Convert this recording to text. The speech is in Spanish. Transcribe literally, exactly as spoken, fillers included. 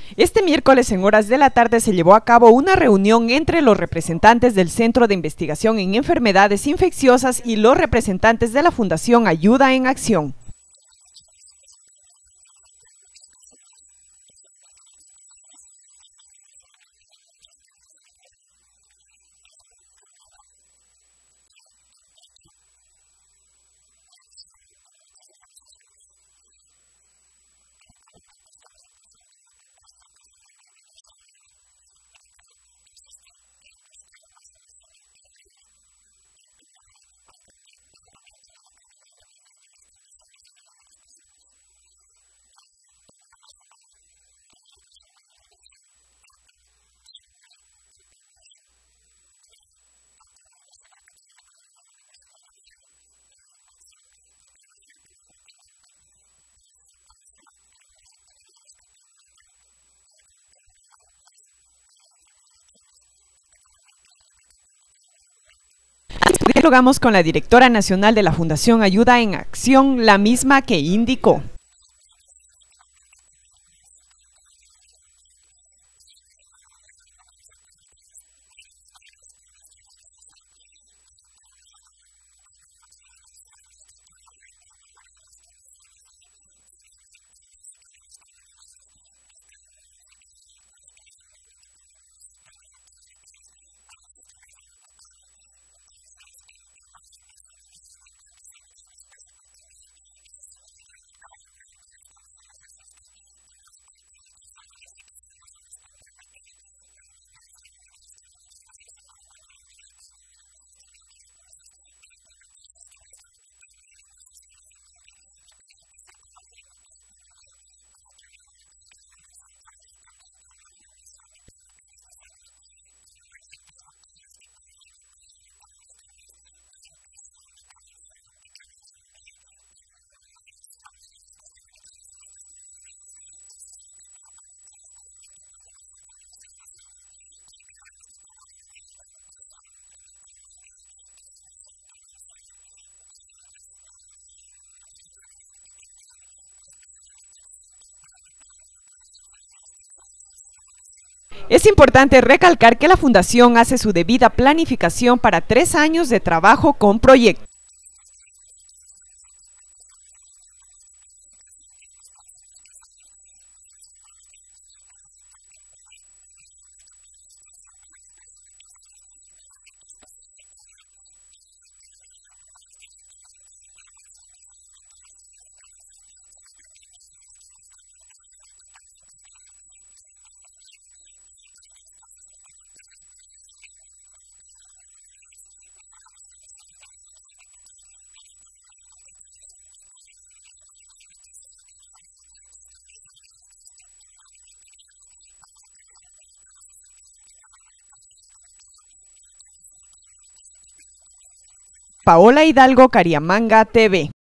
Este miércoles en horas de la tarde se llevó a cabo una reunión entre los representantes del Centro de Investigación en Enfermedades Infecciosas y los representantes de la Fundación Ayuda en Acción. Dialogamos con la directora nacional de la Fundación Ayuda en Acción, la misma que indicó. Es importante recalcar que la Fundación hace su debida planificación para tres años de trabajo con proyectos. Paola Hidalgo, Cariamanga T V.